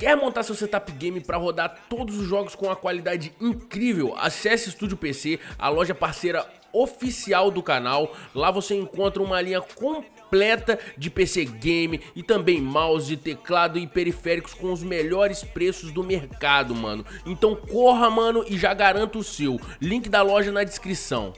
Quer montar seu setup game para rodar todos os jogos com uma qualidade incrível? Acesse Estúdio PC, a loja parceira oficial do canal. Lá você encontra uma linha completa de PC game e também mouse, teclado e periféricos com os melhores preços do mercado, mano. Então corra, mano, e já garanta o seu. Link da loja na descrição.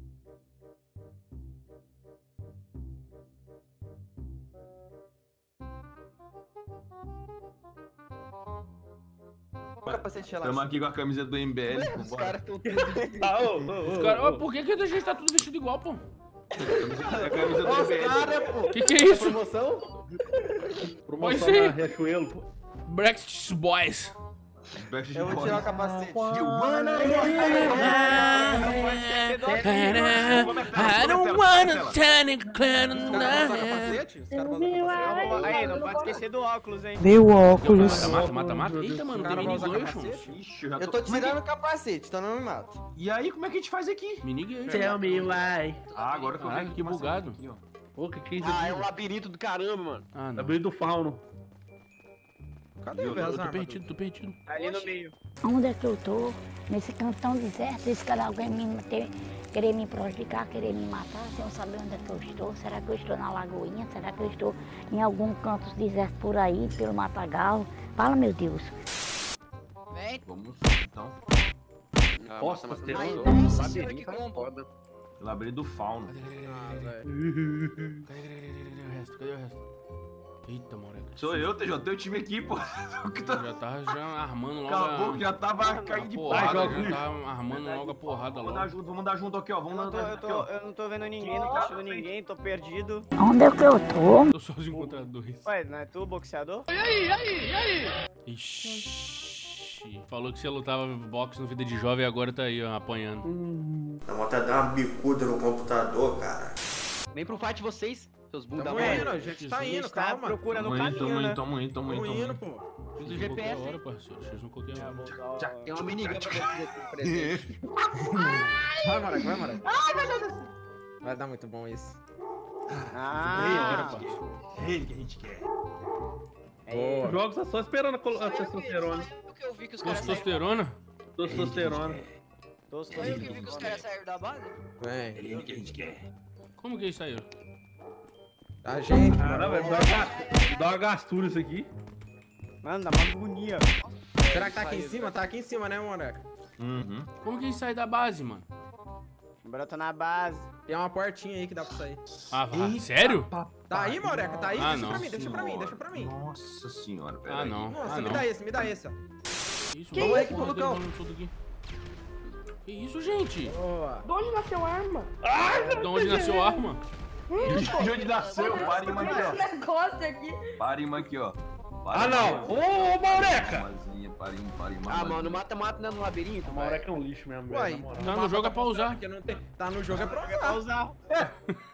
Estamos aqui com a camisa do MBL. Os caras estão tudo... Os caras, por que a gente tá tudo vestido igual, pô? A camisa do MBL. Que é isso? Promoção? Promoção na Riachuelo, pô. Brexit Boys. Eu vou tirar o capacete. I don't wanna turn it clear. Aí, não pode esquecer do óculos, hein? Deu óculos. Mata. Eita, mano, tem minigation. Ixi, Eu tô tirando o capacete, então não me mata. E aí, como é que a gente faz aqui? Minigame. Tell me why. Ah, agora que eu Caraca, vi que bugado. Aqui, ó. Pô, que é isso Ah, aqui? é um labirinto do caramba, mano. Ah, não. Labirinto do fauno. Cadê o Eu tô perdido. Ali no meio. Onde é que eu tô? Nesse cantão deserto, esse cara alguém querer me prejudicar, querer me matar, sem eu saber onde é que eu estou. Será que eu estou na Lagoinha? Será que eu estou em algum canto deserto por aí, pelo Matagal? Fala, meu Deus. Vamos, então. Posso ter Labirinto é foda. Labirinto do fauno. Cadê o resto? Eita, moleque. Sou eu, TJ, teu time aqui, pô. Já tava armando logo Acabou que já tava caindo de porrada. porrada. Já tava armando logo a porrada logo. Vamos andar junto aqui, ó. Vamos andar junto aqui, ó. Eu não tô vendo ninguém, não tô achando ninguém, tô perdido. Onde é que eu tô? Tô sozinho contra dois. Ué, não é tu, boxeador? Ixi. Falou que você lutava boxe no Vida de Jovem e agora tá aí, ó, apanhando. Dá vontade de dar uma bicuda no computador, cara. Vem pro fight vocês, seus bunda Tamo mole. indo, a gente tá A indo, gente tá calma. procurando o Tamo caminho, né? indo. Tamo indo, pô. Usa o X GPS, hora, hein? parceiro. X no qualquer hora. Tem uma minigun pra você de presente. Vai, Moleque, vai, Moleque. Vai dar muito bom isso. Ah, É ele que a gente quer. Boa. Os jogos tá só esperando a testosterona. o que eu vi que os caras Testosterona? Testosterona. saíram. Eu vi que os caras saíram da base. Vem. É ele que a gente quer. Como que isso saiu? A gente, Caramba, mano. dá uma gastura isso aqui. Mano, dá uma agonia. Será que tá aqui em cima? Tá aqui em cima, né, Moleque? Uhum. Como que a gente sai da base, mano? Brota na base. Tem uma portinha aí que dá pra sair. Ah, sério? Tá aí, Moreca? Tá aí? Ah, deixa não. pra mim, deixa pra mim, deixa pra mim. Nossa senhora, pera Ah, aí. não. Nossa, Ah, me não. dá esse, ó. Isso, Que mano, isso, porra, Lucão? derrubando tudo aqui. Que isso, gente? Boa. De onde nasceu a arma? De onde nasceu? Parima aqui, ó. Negócio aqui. Parima aqui, ó. Ah, não! Ô, Maureca! Parima. Ah, mano, mata né, no labirinto, O Maureca é um lixo mesmo, Uai, velho, na moral. Tá no jogo é pra usar. Porque não tem... Tá no jogo é pra Pra usar. usar.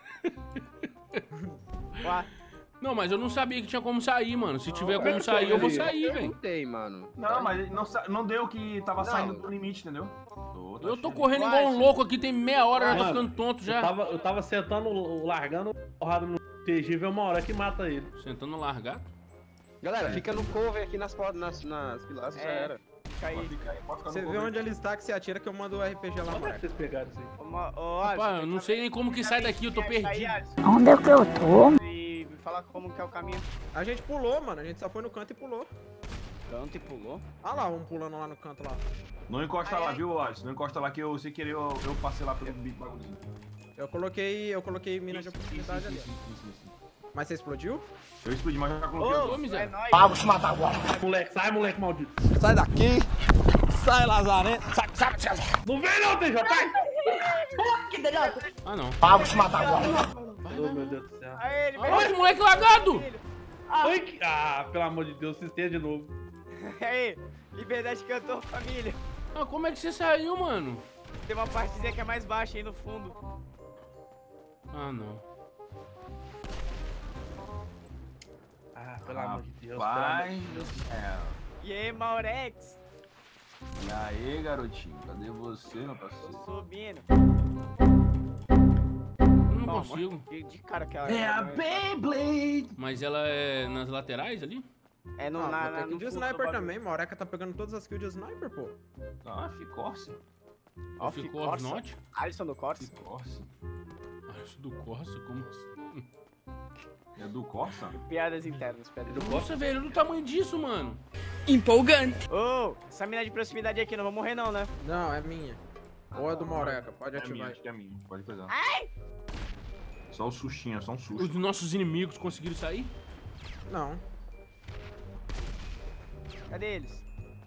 Ué, Não, mas eu não sabia que tinha como sair, mano. Se tiver como sair, eu vou sair, velho. tem, mano. Não, mas não deu que tava saindo do limite, entendeu? Eu tô correndo igual um louco aqui, tem meia hora, já tô Mano, ficando tonto já. Eu tava sentando, largando porrada no TG, vê uma hora que mata ele. Sentando largar. Galera, fica no cover aqui nas pilastras, já era. Fica aí. Você vê onde ele está que você atira que eu mando o RPG lá, Como é que Moreca. vocês pegaram isso aí? Rapaz, eu não sei nem como que sai daqui, eu tô perdido. Onde é que eu tô? E me fala como que é o caminho. A gente pulou, mano. A gente só foi no canto e pulou. Canto e pulou. Olha lá, um pulando lá no canto lá. Não encosta lá, viu, Alisson? Não encosta lá que eu, sem querer, eu passei lá pelo bagulhinho. Eu coloquei mina de oportunidade ali. Mas você explodiu? Eu explodi, mas já coloquei. Ô, miséria. nóis. Moleque, sai, moleque maldito. Sai daqui! Sai, Lazarento! Sai! Não vem não, TJ, sai! Que delícia. Ah, não. Oh, meu Deus do céu. Aí, ele Olha esse moleque lagado! Oi, pelo amor de Deus, se esteja de novo. Aí, Liberdade cantou, família. Ah, como é que você saiu, mano? Tem uma partezinha que é mais baixa aí no fundo. Ah, não. Pelo amor de Deus, Pai do céu. E aí, Maurex? E aí, garotinho? Cadê você, meu Tô parceiro? subindo. Eu não consigo. De cara que ela... É a Beyblade! Mas ela é nas laterais ali? É no, Ah, na, vou ter na, que no de fundo sniper do bagulho. também, Moreca tá pegando todas as kills de sniper, pô. Ah, Ficorce. Ó, Ficou Corsa. Not? Alisson do Corsa. Ficorce. Ah, isso do Corsa, como assim? É do Corsa? Piadas internas, piadas internas. Nossa, velho, olha o tamanho disso, mano. Ô, essa mina de proximidade aqui, não vai morrer não, né? Não, é minha. Ou é do Moreca, pode É minha, ativar. acho que é minha. Pode coisar. Só o sustinho, só um susto. Os nossos inimigos conseguiram sair? Não. Cadê eles?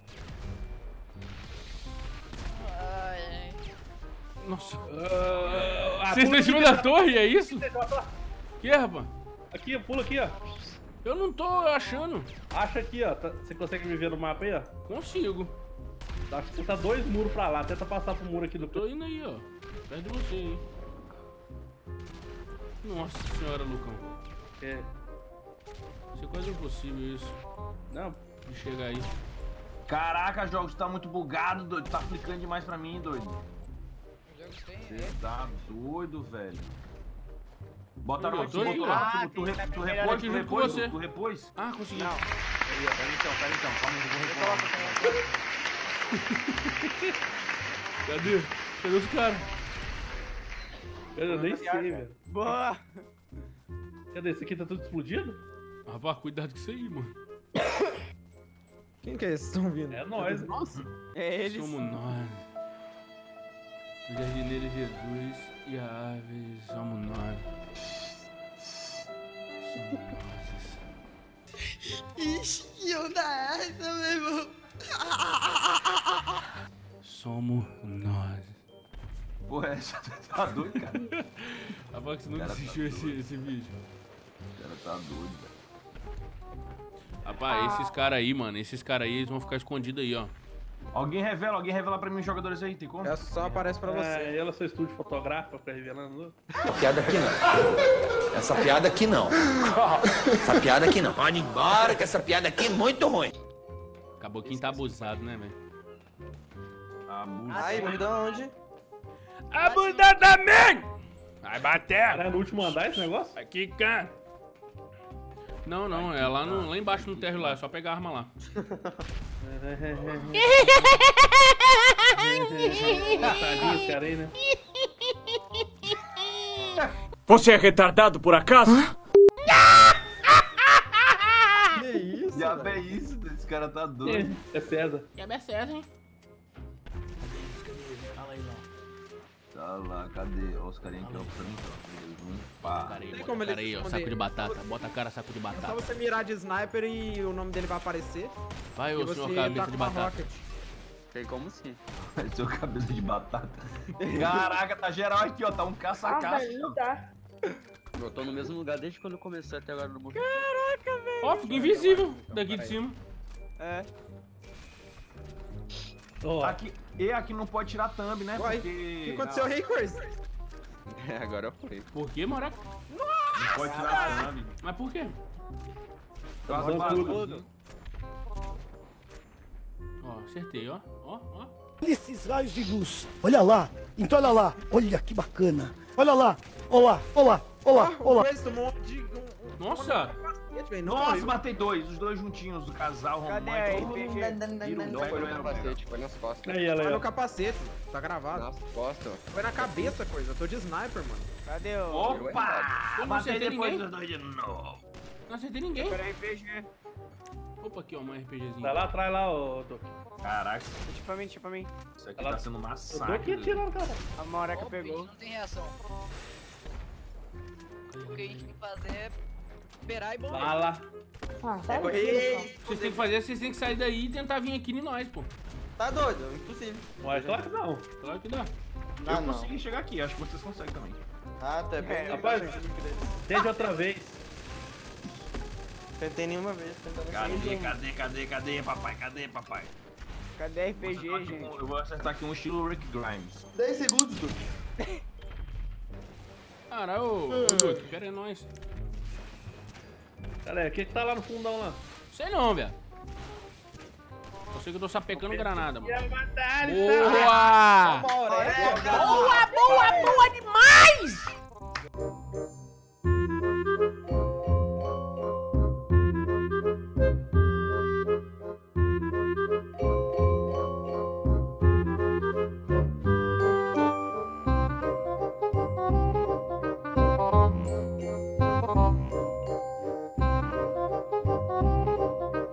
Nossa. Ah, Vocês estão em cima da torre, é isso? Que, rapaz? Aqui, pula aqui, ó. Eu não tô achando. Acha aqui, ó. Você consegue me ver no mapa aí, ó? Consigo. Acho que você tá 2 muros pra lá. Tenta passar pro muro aqui do Tô indo aí, ó. Perto de você aí. Nossa senhora, Lucão. É. Isso é quase impossível isso. Não, De chegar aí. Caraca, jogos, tá muito bugado, doido. Tá flicando demais pra mim, doido. Você tá doido, velho. Botaram Eu aqui, tô aí, botou ó. lá. Tu Tem que repôs, melhorar aqui junto com você. tu repôs? Ah, consegui. Não. Pera então, calma aí, eu vou repor. Cadê? Cadê os caras? eu nem sei, velho. Boa! Cadê? Esse aqui tá tudo explodido? Rapaz, cuidado com isso aí, mano. Quem que é esse que estão vindo? É nóis. Nossa. É eles. Somos nós. O jardineiro Jesus e a ave somos nós. Somos nós. Ixi, que onda é essa, meu irmão? Somos nós. Porra, essa tá doido, cara. Rapaz, que você nunca Cara, tá assistiu esse vídeo. O cara tá doido, velho. Rapaz, esses caras aí, mano, esses caras aí, eles vão ficar escondidos aí, ó. Alguém revela pra mim os jogadores aí, tem como? É só aparece pra você. É, ela seu estúdio fotográfico pra revelando. Piada aqui não. Essa piada aqui não. Essa piada aqui não. Pode ir embora que essa piada aqui é muito ruim. Acabou quem tá abusado, né, velho? Ai, me dá onde? Abusado também! Vai bater! Era no último andar esse negócio? Aqui, cara! Não, não, é lá, lá embaixo no térreo lá, é só pegar a arma lá. Tadinho esse cara aí, né? Você é retardado por acaso? Que isso? Já é isso, esse cara tá doido. É César. Já é César, hein? Tá lá, cadê? Ó, os carinha aqui, ó, pra mim, ó. Pá. Cara aí, Tem bota como a cara ele aí, ó, se saco esconder? de batata. Bota a cara, saco de É só batata. você mirar de sniper e o nome dele vai aparecer. Vai, E ô você senhor tá cabeça com de uma batata. rocket. Tem como sim. Seu cabeça de batata. Caraca, tá geral aqui, ó. Tá um caça-caça. Eu tô no mesmo lugar desde quando eu comecei até agora no mundo. Ó, fica invisível daqui de cima. É. Ó, Aqui não pode tirar thumb, né? Uai, Porque... o que aconteceu aí, Chris? Agora foi. Por que, Moraca? Não pode tirar thumb. Mas por quê? Tá vazando tudo. Ó, acertei, ó. Ó, ó. Olha esses raios de luz. Olha lá. Então olha lá. Olha que bacana. Olha lá. Olá, olá, olá, O olá. Chris tomou de... Nossa! Nossa, matei dois. Os dois juntinhos, o casal Cadê romântico. a RPG? Não foi no capacete, foi nas costas. aí ela Foi aí, no ó. capacete, tá gravado. Nas costas. Foi na cabeça, coisa. Eu tô de sniper, mano. Cadê o... Opa! Eu não Matei acertei depois ninguém. dos dois de novo. Não acertei ninguém. Pera RPG. Opa, aqui, ó, uma RPGzinha. Vai lá atrás lá, ô Doc. Caraca, Tipo pra mim. isso aqui Ela- tá sendo um O Doc massacre. ia tirando, cara. A Moreca pegou. Não tem reação. O que a gente tem que fazer é esperar e morrer. Vai lá. Ah, tá Vocês têm que fazer, vocês têm que sair daí e tentar vir aqui em nós, pô. Tá doido? Impossível. Mas claro que não. Claro que dá. Eu consegui chegar aqui, acho que vocês conseguem também. Ah, tá bem. Rapaz, tente outra vez. Tentei nenhuma vez. Cadê, papai? Cadê, papai? Cadê a RPG, gente? Eu vou acertar aqui um estilo Rick Grimes. 10 segundos, Duque. Cara, ô Duque, quero é nós. Galera, o que tá lá no fundão lá? Sei não, velho. Eu sei que eu tô sapecando granada, mano. Boa! Boa! Boa, boa, boa demais!